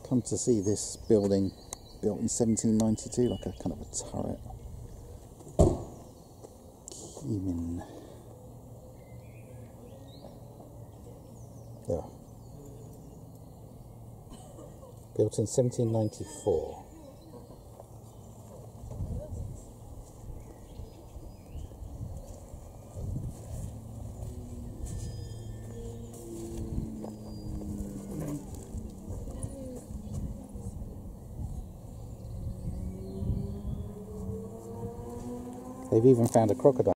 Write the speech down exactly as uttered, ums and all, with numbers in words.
Come to see this building built in seventeen ninety-two, like a kind of a turret. Kymin. There. Built in seventeen ninety-four. They've even found a crocodile.